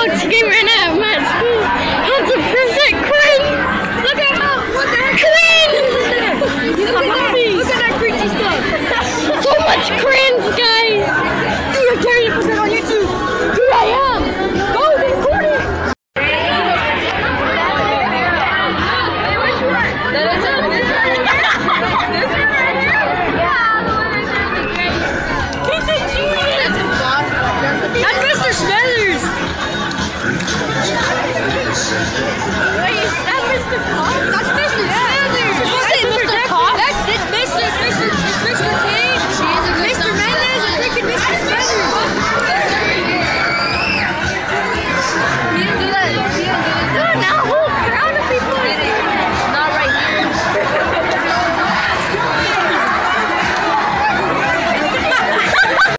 dogs came in at my school. 100% cringe. Look at what the heck? Cringe. Look at that cringy stuff. So much cringe, guys.